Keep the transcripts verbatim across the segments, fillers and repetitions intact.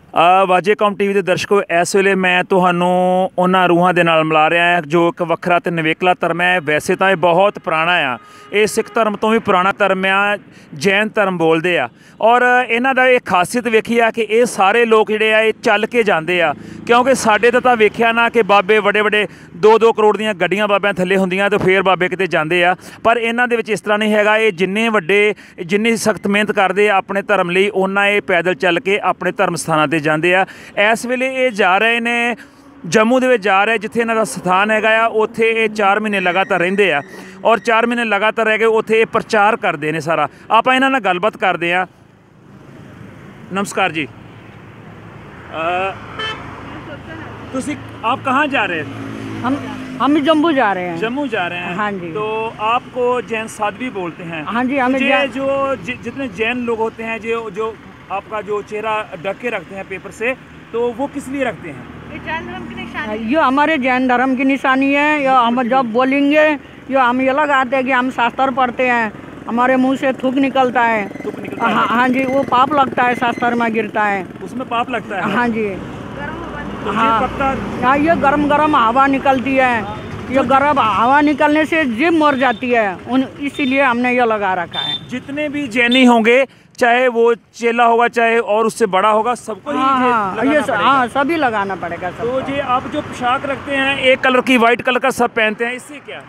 ਵਾਜੇ ਕੌਮ ਟੀਵੀ ਦੇ ਦਰਸ਼ਕੋ, ਇਸ ਵੇਲੇ ਮੈਂ ਤੁਹਾਨੂੰ ਉਹਨਾਂ ਰੂਹਾਂ ਦੇ ਨਾਲ ਮਿਲਾ ਰਿਹਾ ਹਾਂ ਜੋ ਇੱਕ ਵੱਖਰਾ ਤੇ ਨਵੇਕਲਾ ਧਰਮ ਹੈ। ਵੈਸੇ ਤਾਂ ਇਹ ਬਹੁਤ ਪੁਰਾਣਾ ਆ, ਇਹ ਸਿੱਖ ਧਰਮ ਤੋਂ ਵੀ ਪੁਰਾਣਾ ਧਰਮ ਆ, ਜੈਨ ਧਰਮ ਬੋਲਦੇ ਆ। ਔਰ ਇਹਨਾਂ ਦਾ ਇਹ ਖਾਸੀਅਤ ਵੇਖੀ ਆ ਕਿ ਇਹ ਸਾਰੇ ਲੋਕ ਜਿਹੜੇ ਆ ਇਹ ਚੱਲ ਕੇ ਜਾਂਦੇ ਆ, ਕਿਉਂਕਿ ਸਾਡੇ ਤਾਂ ਤਾਂ ਵੇਖਿਆ ਨਾ ਕਿ ਬਾਬੇ ਵੱਡੇ ਵੱਡੇ ਦੋ ਦੋ ਕਰੋੜ ਦੀਆਂ ਗੱਡੀਆਂ ਬਾਬਿਆਂ ਥੱਲੇ ਹੁੰਦੀਆਂ ਤੇ ਫਿਰ ਬਾਬੇ ਕਿਤੇ ਜਾਂਦੇ ਆ, ਪਰ ਇਹਨਾਂ ਦੇ ਵਿੱਚ ਇਸ ਤਰ੍ਹਾਂ ਨਹੀਂ ਹੈਗਾ। ਇਹ ਜਿੰਨੇ ਵੱਡੇ ਜਿੰਨੀ ਸਖਤ ਮਿਹਨਤ ਕਰਦੇ ਆ ਆਪਣੇ ਧਰਮ ਲਈ, ਉਹਨਾਂ ਇਹ ਪੈਦਲ ਚੱਲ ਕੇ ਆਪਣੇ ਧਰਮ ਸਥਾਨਾਂ 'ਤੇ ਜਾਂਦੇ ਆ। ਇਸ ਵੇਲੇ ਇਹ ਜਾ ਰਹੇ ਨੇ ਜੰਮੂ ਦੇ ਵਿੱਚ ਜਾ ਰਹੇ, ਜਿੱਥੇ ਇਹਨਾਂ ਦਾ ਸਥਾਨ ਹੈਗਾ ਆ। ਉੱਥੇ ਇਹ ਚਾਰ ਮਹੀਨੇ ਲਗਾਤਾਰ ਰਹਿੰਦੇ ਆ ਔਰ ਚਾਰ ਮਹੀਨੇ ਲਗਾਤਾਰ ਰਹਿ ਕੇ ਉੱਥੇ ਇਹ ਪ੍ਰਚਾਰ ਕਰਦੇ ਨੇ ਸਾਰਾ। ਆਪਾਂ ਇਹਨਾਂ ਨਾਲ ਗੱਲਬਾਤ ਕਰਦੇ ਆ। नमस्कार जी, तुसी आप कहाँ जा रहे हैं? हम हम जम्मू जा रहे हैं। जम्मू जा रहे हैं? हाँ जी। तो आपको जैन साध्वी बोलते हैं? हाँ जी। हमें ये जो जि, जितने जैन लोग होते हैं जो जो आपका जो चेहरा ढक के रखते हैं पेपर से, तो वो किस लिए रखते हैं? ये जैन धर्म की निशानी, ये हमारे जैन धर्म की निशानी है। ये हम जब बोलेंगे ये हम ये लगाते हैं कि हम शास्त्र पढ़ते हैं, हमारे मुंह से थूक निकलता है। थूक निकलता है? हाँ हाँ जी, वो पाप लगता है, शास्त्र में गिरता है, उसमें पाप लगता है? हाँ जी। तो हाँ हाँ, ये गरम गरम हवा निकलती है, ये गरम हवा निकलने से जीभ मर जाती है, उन इसीलिए हमने ये लगा रखा है। जितने भी जैनी होंगे, चाहे वो चेला होगा चाहे और उससे बड़ा होगा, सबको हाँ हाँ ये हाँ सभी लगाना पड़ेगा सब। तो ये आप जो पोशाक रखते हैं एक कलर की, वाइट कलर का सब पहनते हैं, इससे क्या?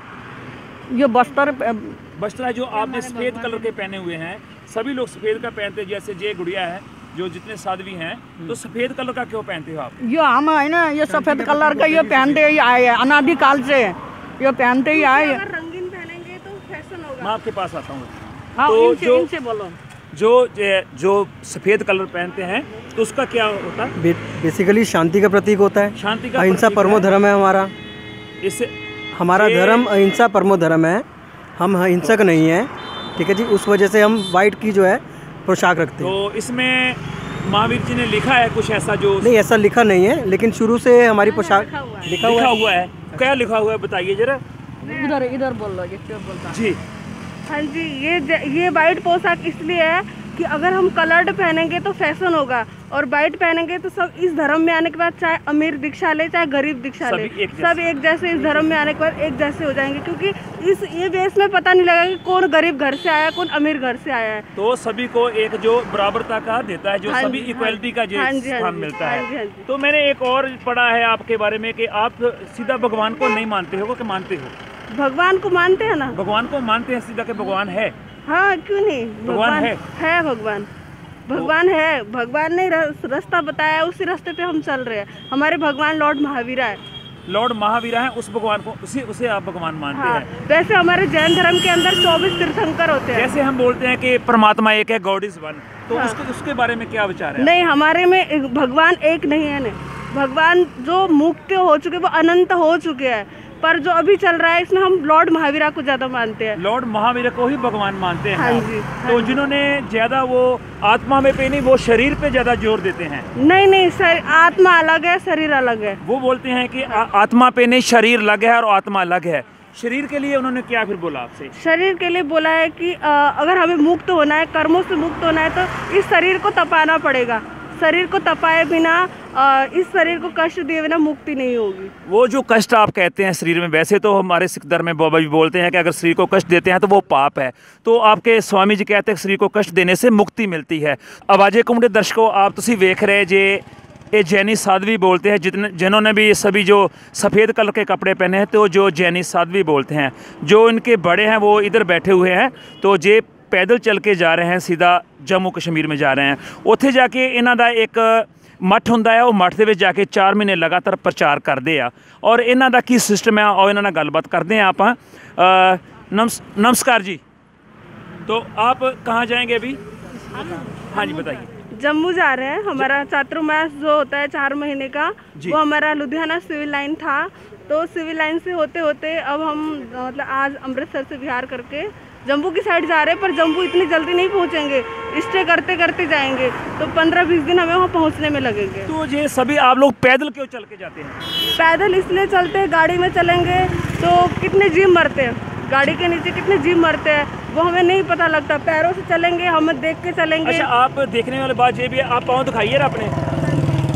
ये बस्तर बस्तर है जो आपने सफ़ेद कलर के पहने हुए हैं, सभी लोग सफ़ेद का पहनते हैं। जैसे जय गुड़िया है, जो जितने साध्वी हैं, तो सफ़ेद कलर का क्यों पहनते हो आप? ये हम है ना, ये सफ़ेद कलर का ये पहनते ही आए हैं, अनादि काल से ये पहनते ही आए। अगर रंगीन पहनेंगे तो फैशन होगा। मैं आपके पास आता हूँ। हाँ, तो इनसे, जो इनसे बोलो। जो जो सफ़ेद कलर पहनते हैं तो उसका क्या होता है? बे, बेसिकली शांति का प्रतीक होता है, शांति का अहिंसा परमो धर्म है हमारा। इससे हमारा धर्म अहिंसा परमो धर्म है, हम हिंसक नहीं हैं, ठीक है जी। उस वजह से हम वाइट की जो है पोशाक रखते हैं। तो इसमें महावीर जी ने लिखा है कुछ ऐसा? जो नहीं, ऐसा लिखा नहीं है, लेकिन शुरू से हमारी पोशाक लिखा हुआ, लिखा हुआ, हुआ है। क्या लिखा हुआ है बताइए जरा। इधर इधर बोल लो, ये बोलता जी। हाँ जी, ये ये वाइट पोशाक इसलिए है कि अगर हम कलर्ड पहनेंगे तो फैशन होगा, और वाइट पहनेंगे तो सब इस धर्म में आने के बाद चाहे अमीर दीक्षा ले चाहे गरीब दीक्षा ले, सब एक जैसे इस धर्म में आने के बाद एक जैसे हो जाएंगे, क्योंकि इस ये बेस में पता नहीं लगा कि कौन गरीब घर से आया कौन अमीर घर से आया है। तो सभी को एक जो बराबरता का देता है, जो सभी इक्वलिटी का जो स्थान मिलता है। तो मैंने एक और पढ़ा है आपके बारे में कि आप सीधा भगवान को नहीं मानते हो कि मानते हो? भगवान को मानते हैं ना, भगवान को मानते हैं सीधा के भगवान है। हाँ क्यों नहीं, भगवान है, है भगवान भगवान है। भगवान ने रास्ता बताया, उसी रास्ते पे हम चल रहे हैं। हमारे भगवान लॉर्ड महावीरा है। लॉर्ड महावीरा है, उस भगवान को उसी उसे आप भगवान मानते हाँ, हैं। वैसे हमारे जैन धर्म के अंदर चौबीस तीर्थंकर होते हैं। जैसे हम बोलते हैं कि परमात्मा एक है, गॉड इज वन, तो हाँ। उसके उसके बारे में क्या विचार है? नहीं, हमारे में एक भगवान एक नहीं है। नहीं, भगवान जो मुक्त हो चुके वो अनंत हो चुके हैं, पर जो अभी चल रहा है इसमें हम लॉर्ड महावीरा को ज्यादा मानते हैं। लॉर्ड महावीरा को ही भगवान मानते हैं। हाँ जी, हाँ तो जी। जिन्होंने ज्यादा वो आत्मा में पे नहीं, वो शरीर पे ज्यादा जोर देते हैं। नहीं नहीं सर, आत्मा अलग है शरीर अलग है। वो बोलते हैं कि आ, आत्मा पे नहीं, शरीर अलग है और आत्मा अलग है। शरीर के लिए उन्होंने क्या फिर बोला आपसे? शरीर के लिए बोला है कि आ, अगर हमें मुक्त होना है, कर्मों से मुक्त होना है, तो इस शरीर को तपाना पड़ेगा। शरीर को तपाए बिना, आ, इस शरीर को कष्ट दिए बिना मुक्ति नहीं होगी। वो जो कष्ट आप कहते हैं शरीर में, वैसे तो हमारे सिख धर्म में बाबा भी बोलते हैं कि अगर शरीर को कष्ट देते हैं तो वो पाप है। तो आपके स्वामी जी कहते हैं शरीर को कष्ट देने से मुक्ति मिलती है। आवाज़े कौम के दर्शकों, आप तुसी वेख रहे जे ये जैनी साध्वी बोलते हैं, जितने जिन्होंने भी ये सभी जो सफ़ेद कलर के कपड़े पहने हैं, तो जो जैनी साध्वी बोलते हैं। जो इनके बड़े हैं वो इधर बैठे हुए हैं, तो जे पैदल चल के जा रहे हैं, सीधा जम्मू कश्मीर में जा रहे हैं। उत्थे जाके इन्हां दा एक मठ हुंदा है, वो मठ दे विच जाके चार महीने लगातार प्रचार करते हैं। और इन्हां दा की सिस्टम है और इन्हां नाल गलबात करते हैं आप। नमस नमस्कार जी। तो आप कहाँ जाएंगे अभी? हाँ जी बताइए। जम्मू जा रहे हैं। हमारा चातुर्मास जो होता है चार महीने का, वो हमारा लुधियाना सिविल लाइन था, तो सिविल लाइन से होते होते अब हम मतलब आज अमृतसर से बिहार करके जम्मू की साइड जा रहे हैं। पर जम्मू इतनी जल्दी नहीं पहुंचेंगे, स्टे करते करते जाएंगे, तो पंद्रह बीस दिन हमें वहाँ पहुँचने में लगेंगे। तो ये सभी आप लोग पैदल क्यों चल के जाते हैं? पैदल इसलिए चलते हैं, गाड़ी में चलेंगे तो कितने जीव मरते हैं, गाड़ी के नीचे कितने जीव मरते हैं, वो हमें नहीं पता लगता। पैरों से चलेंगे, हम देख के चलेंगे। अच्छा, आप देखने वाली बात ये भी है, आप पाँव दिखाइए ना अपने।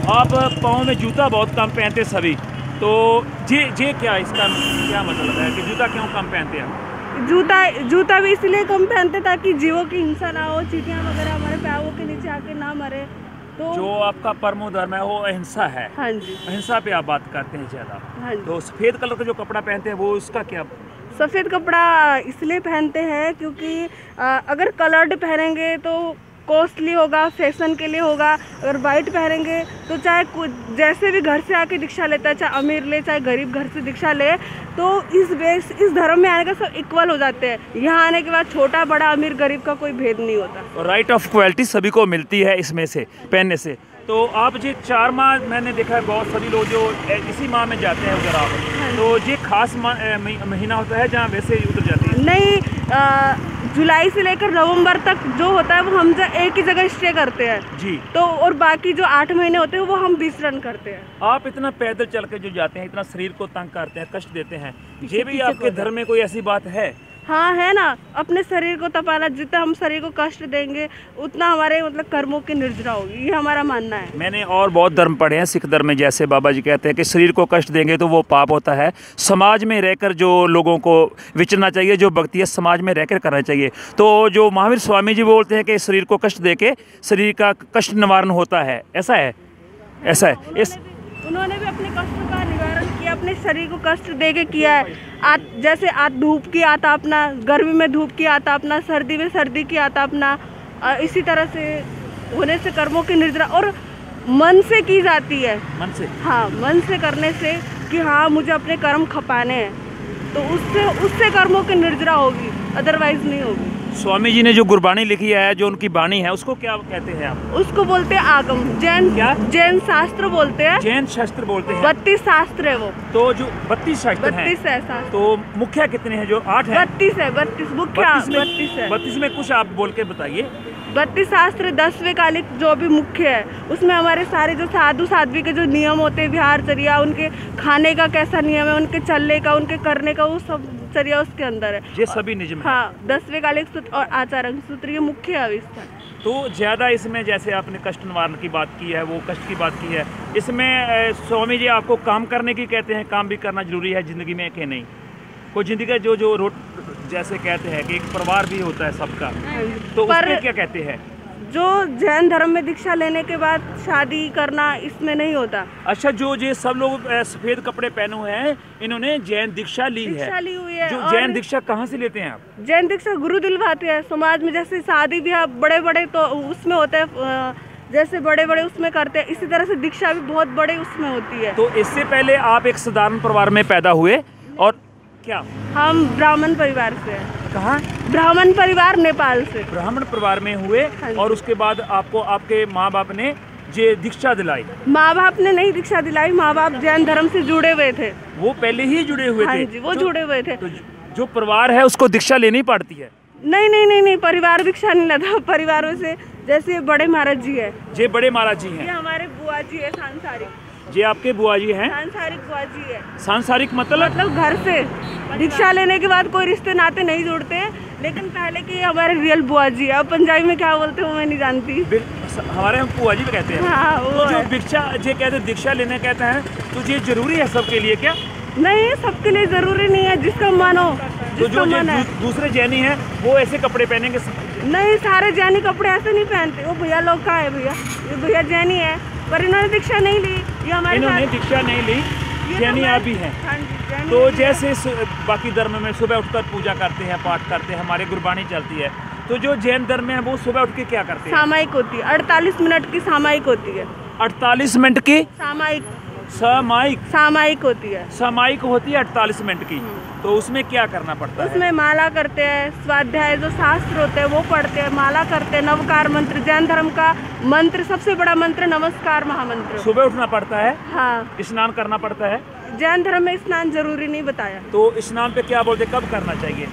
आप पाँव में जूता बहुत कम पहनते सभी, तो ये ये क्या इसका क्या मतलब है कि जूता क्यों कम पहनते हैं? जूता जूता भी इसलिए कम पहनते ताकि जीवों की हिंसा ना हो, चींटियां वगैरह हमारे पैरों के नीचे आके ना मरे। तो जो आपका परमो धर्म है वो अहिंसा है। हाँ जी, अहिंसा पे आप बात करते हैं ज़्यादा। हाँ जी। तो सफ़ेद कलर का जो कपड़ा पहनते हैं वो उसका क्या? सफ़ेद कपड़ा इसलिए पहनते हैं क्योंकि अगर कलर्ड पहनेंगे तो कॉस्टली होगा, फैशन के लिए होगा। अगर वाइट पहनेंगे तो चाहे कुछ जैसे भी घर से आके दीक्षा लेता है, चाहे अमीर ले चाहे गरीब घर से दीक्षा ले, तो इस बेस इस धर्म में आने का सब इक्वल हो जाते हैं। यहाँ आने के बाद छोटा बड़ा अमीर गरीब का कोई भेद नहीं होता। राइट ऑफ क्वालिटी सभी को मिलती है इसमें से पहनने से। तो आप जी चार माह मैंने देखा है बहुत सभी लोग जो इसी माह में जाते हैं उधर आप, तो ये खास महीना होता है जहाँ वैसे उधर जाती है? नहीं, आ, जुलाई से लेकर नवंबर तक जो होता है वो हम एक ही जगह स्टे करते हैं जी। तो और बाकी जो आठ महीने होते हैं वो हम बीस रन करते हैं। आप इतना पैदल चल के जो जाते हैं, इतना शरीर को तंग करते हैं, कष्ट देते हैं, ये भी आपके धर्म में कोई ऐसी बात है? हाँ है ना, अपने शरीर को तपाना, जितना हम शरीर को कष्ट देंगे उतना हमारे मतलब कर्मों की निर्जरा होगी, ये हमारा मानना है। मैंने और बहुत धर्म पढ़े हैं, सिख धर्म में जैसे बाबा जी कहते हैं कि शरीर को कष्ट देंगे तो वो पाप होता है। समाज में रहकर जो लोगों को विचरना चाहिए, जो भक्ति है समाज में रहकर करना चाहिए। तो जो महावीर स्वामी जी बोलते हैं कि शरीर को कष्ट दे के शरीर का कष्ट निवारण होता है, ऐसा है? ऐसा है। इस उन्होंने भी अपने कष्ट का निवारण किया, अपने शरीर को कष्ट दे के किया है। आ, जैसे आज धूप की आतापना, गर्मी में धूप की आतापना, सर्दी में सर्दी की आतापना, इसी तरह से होने से कर्मों की निर्जरा और मन से की जाती है। मन से? हाँ, मन से करने से कि हाँ मुझे अपने कर्म खपाने हैं, तो उससे उससे कर्मों की निर्जरा होगी, अदरवाइज नहीं होगी। स्वामी जी ने जो गुरबाणी लिखी है, जो उनकी बाणी है, उसको क्या कहते हैं आप? उसको बोलते हैं आगम। जैन क्या? जैन शास्त्र बोलते हैं। जैन शास्त्र बोलते हैं। बत्तीस शास्त्र है वो। तो जो बत्तीस शास्त्र हैं, बत्तीस है शास्त्र। तो मुख्य कितने हैं? जो आठ है? बत्तीस है, बत्तीस मुख्य बत्तीस है। बत्तीस में कुछ आप बोल के बताइए। बत्तीस शास्त्र दसवें कालिक जो भी मुख्य है, उसमें हमारे सारे जो साधु साध्वी के जो नियम होते हैं, विहारचर्या, उनके खाने का कैसा नियम है, उनके चलने का, उनके करने का, वो सब चर्या उसके अंदर है। ये सभी नियम है। हाँ, दसवें कालिक सूत्र और आचार सूत्र ये मुख्य है इसका। तो ज़्यादा इसमें जैसे आपने कष्ट निवारण की बात की है, वो कष्ट की बात की है, इसमें स्वामी जी आपको काम करने की कहते हैं, काम भी करना जरूरी है ज़िंदगी में कि नहीं? कोई ज़िंदगी का जो जो रोट जैसे कहते हैं कि एक परिवार भी होता है सबका, तो उसमें क्या कहते हैं? जो जैन धर्म में दीक्षा लेने के बाद शादी करना इसमें नहीं होता। अच्छा, जो ये सब लोग सफेद कपड़े पहने हुए हैं, इन्होंने जैन दीक्षा ली है। दीक्षा ली हुई है। जो जैन दीक्षा कहाँ से लेते हैं आप? जैन दीक्षा गुरु दिलवाते हैं समाज में। जैसे शादी ब्याह बड़े बड़े तो उसमें होते हैं, जैसे बड़े बड़े उसमें करते हैं, इसी तरह से दीक्षा भी बहुत बड़े उसमें होती है। तो इससे पहले आप एक साधारण परिवार में पैदा हुए और क्या? हम ब्राह्मण परिवार से हैं। कहाँ? ब्राह्मण परिवार, नेपाल से। ब्राह्मण परिवार में हुए और उसके बाद आपको आपके माँ बाप ने ये दीक्षा दिलाई? माँ बाप ने नहीं दीक्षा दिलाई, माँ बाप जैन धर्म से जुड़े हुए थे। वो पहले ही जुड़े हुए हाँ थे? जी, वो जुड़े हुए थे। तो जो परिवार है उसको दीक्षा लेनी पड़ती है? नहीं नहीं नहीं नहीं, परिवार दीक्षा नहीं लेता। परिवार में से जैसे बड़े महाराज जी है, ये बड़े महाराज जी हैं, ये हमारे बुआ जी है सांसारिक। ये आपके बुआ जी हैं? सांसारिक बुआ जी है। सांसारिक मतलब? मतलब घर से दीक्षा लेने के बाद कोई रिश्ते नाते नहीं जुड़ते हैं, लेकिन पहले की हमारे रियल बुआ जी है। अब पंजाबी में क्या बोलते हैं वो मैं नहीं जानती। हमारे हम बुआ जी भी कहते हैं। हाँ, वो तो जो दीक्षा ये कहते हैं दीक्षा लेने कहते हैं, तो ये जरूरी है सबके लिए क्या? नहीं, सबके लिए जरूरी नहीं है, जिसका मन हो। तो जो दूसरे जैनी हैं वो ऐसे कपड़े पहनेंगे? नहीं, सारे जैनी कपड़े ऐसे नहीं पहनते। वो भैया लोग का है, भैया ये भैया जैनी है पर इन्होंने दीक्षा नहीं ली। ये हमारे इन्होंने दीक्षा नहीं ली, जैनी आप भी हैं। हाँ जी, तो जैसे बाकी धर्म में सुबह उठकर पूजा करते हैं, पाठ करते हैं, हमारे गुरबाणी चलती है, तो जो जैन धर्म में है वो सुबह उठ के क्या करते हैं? सामायिक होती है, अड़तालीस मिनट की सामायिक होती है। अड़तालीस मिनट की सामायिक सामायिक सामायिक होती है। सामायिक होती है अड़तालीस मिनट की। तो उसमें क्या करना पड़ता है? उसमें माला करते हैं, स्वाध्याय जो शास्त्र होते हैं वो पढ़ते हैं, माला करते हैं, नवकार मंत्र, जैन धर्म का मंत्र सबसे बड़ा मंत्र नमस्कार महामंत्र। सुबह उठना पड़ता है? हाँ। स्नान करना पड़ता है? जैन धर्म में स्नान जरूरी नहीं बताया। तो स्नान पे क्या बोलते, कब करना चाहिए?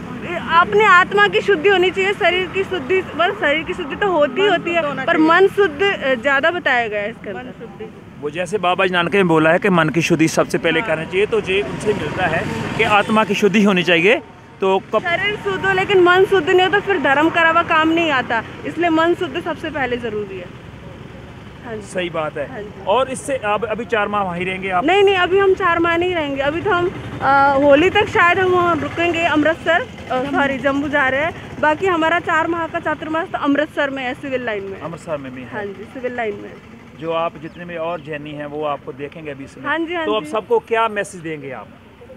अपने आत्मा की शुद्धि होनी चाहिए, शरीर की शुद्धि, बस शरीर की शुद्धि तो होती ही होती है, पर मन शुद्ध ज्यादा बताया गया है इसके अंदर। वो जैसे बाबा जी नानक ने बोला है कि मन की शुद्धि सबसे पहले करनी चाहिए, तो ये उनसे मिलता है कि आत्मा की शुद्धि होनी चाहिए। तो कब शरीर शुद्ध हो लेकिन मन शुद्ध नहीं हो तो फिर धर्म करा हुआ काम नहीं आता, इसलिए मन शुद्ध सबसे पहले जरूरी है। हाँ जी। सही बात है। हाँ जी। और इससे अब अभी चार माह वहीं रहेंगे आप? नहीं नहीं, अभी हम चार माह नहीं रहेंगे। अभी तो हम आ, होली तक शायद हम वहाँ रुकेंगे, अमृतसर, सॉरी जम्मू जा रहे हैं। बाकी हमारा चार माह का चातुर्मास तो अमृतसर में है, सिविल लाइन में। अमृतसर में भी है? हाँ जी, सिविल लाइन में। जो आप जितने में और जैनी हैं वो आपको देखेंगे अभी इसमें। हाँ जी, हाँ तो अब जी। सबको क्या मैसेज देंगे आप?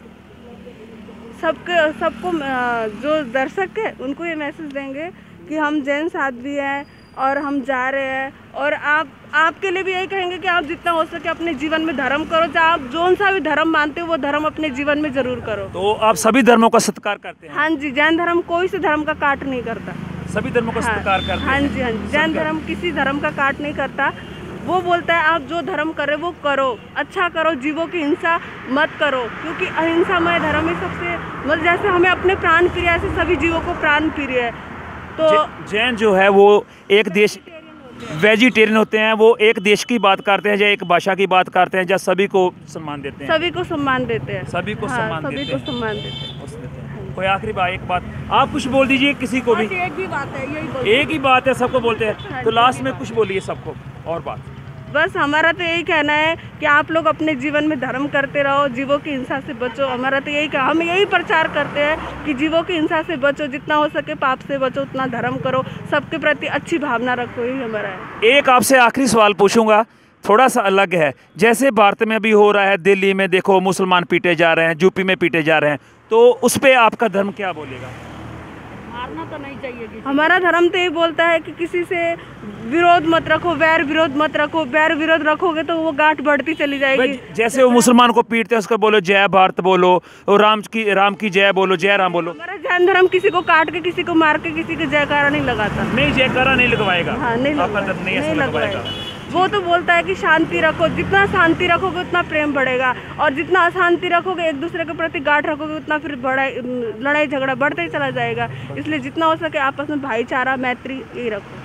सबके सबको जो दर्शक है उनको ये मैसेज देंगे कि हम जैन साध्वी हैं और हम जा रहे हैं। और आप आपके लिए भी यही कहेंगे कि आप जितना हो सके अपने जीवन में धर्म करो, चाहे आप जो सा भी धर्म मानते हो वो धर्म अपने जीवन में जरूर करो। तो आप सभी धर्मों का सत्कार करते हैं? हाँ जी, जैन धर्म कोई से धर्म का काट नहीं करता। सभी धर्मों का सत्कार करते हैं? हाँ जी, हाँ जी, जैन धर्म किसी धर्म का काट नहीं करता। वो बोलता है आप जो धर्म करे वो करो, अच्छा करो, जीवों की हिंसा मत करो, क्योंकि अहिंसामय धर्म ही सबसे, मतलब जैसे हमें अपने प्राण प्रिय है ऐसे सभी जीवों को प्राण प्रिय है। तो जैन जो है वो एक देश वेजिटेरियन होते हैं, वो एक देश की बात करते हैं या एक भाषा की बात करते हैं या सभी को सम्मान देते हैं? सभी को सम्मान देते हैं। सभी को हाँ, सम्मान सभी देते को हैं। सम्मान देते हैं। कोई आखिरी बात, एक बात आप कुछ बोल दीजिए किसी को भी। एक ही बात है, यही बोल एक ही बात है, सबको बोलते हैं, तो लास्ट में कुछ बोलिए सबको और बात। बस हमारा तो यही कहना है कि आप लोग अपने जीवन में धर्म करते रहो, जीवों की हिंसा से बचो। हमारा तो यही कहा, हम यही प्रचार करते हैं कि जीवों की हिंसा से बचो, जितना हो सके पाप से बचो, उतना धर्म करो, सबके प्रति अच्छी भावना रखो, यही हमारा है। एक आपसे आखिरी सवाल पूछूंगा, थोड़ा सा अलग है। जैसे भारत में भी हो रहा है, दिल्ली में देखो मुसलमान पीटे जा रहे हैं, यूपी में पीटे जा रहे हैं, तो उस पर आपका धर्म क्या बोलेगा? मारना तो नहीं चाहिए किसी। हमारा धर्म तो ये बोलता है कि किसी से विरोध मत रखो, वैर विरोध मत रखो। वैर विरोध रखोगे तो वो गांठ बढ़ती चली जाएगी। जैसे वो मुसलमान को पीटते हैं उसको बोलो जय भारत बोलो, और राम की राम की जय बोलो, जय राम बोलो। हमारा जैन धर्म किसी को काट के, किसी को मार के, किसी के जयकारा नहीं लगाता। नहीं, जयकारा नहीं लगवाएगा। हाँ, नहीं आपका धर्म नहीं ऐसा लगवाएगा। वो तो बोलता है कि शांति रखो, जितना शांति रखोगे उतना प्रेम बढ़ेगा, और जितना अशांति रखोगे, एक दूसरे के प्रति गांठ रखोगे, उतना फिर बड़ा लड़ाई झगड़ा बढ़ते ही चला जाएगा। इसलिए जितना हो सके आपस में भाईचारा, मैत्री, यही रखो।